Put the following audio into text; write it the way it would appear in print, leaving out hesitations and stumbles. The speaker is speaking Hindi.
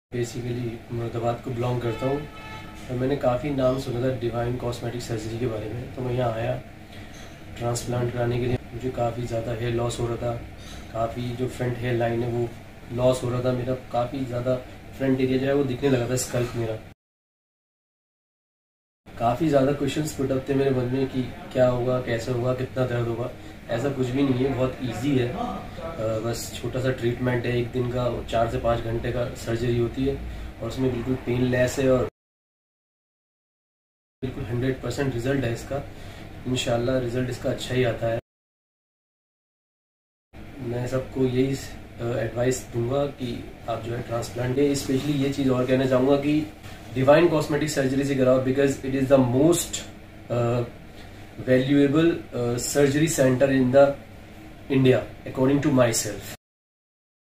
बेसिकली मुरादाबाद को बिलोंग करता हूँ और मैंने काफ़ी नाम सुना था डिवाइन कॉस्मेटिक सर्जरी के बारे में। तो मैं यहाँ आया ट्रांसप्लांट कराने के लिए। मुझे काफ़ी ज़्यादा हेयर लॉस हो रहा था, काफ़ी जो फ्रंट हेयर लाइन है वो लॉस हो रहा था मेरा, काफ़ी ज़्यादा फ्रंट एरिया जो है वो दिखने लगा था, स्कल्प मेरा। काफ़ी ज़्यादा क्वेश्चंस पुट अप थे मेरे मन में कि क्या होगा, कैसे होगा, कितना दर्द होगा। ऐसा कुछ भी नहीं है, बहुत इजी है। बस छोटा सा ट्रीटमेंट है, एक दिन का 4 से 5 घंटे का सर्जरी होती है और उसमें बिल्कुल पेनलेस है और बिल्कुल 100% रिजल्ट है इसका। इंशाल्लाह रिजल्ट इसका अच्छा ही आता है। मैं सबको यही एडवाइस दूंगा कि आप जो है ट्रांसप्लांट के, स्पेशली ये चीज़ और कहना चाहूँगा कि डिवाइन कॉस्मेटिक सर्जरी से कराओ, because it is the most valuable surgery centre in the India according to my self.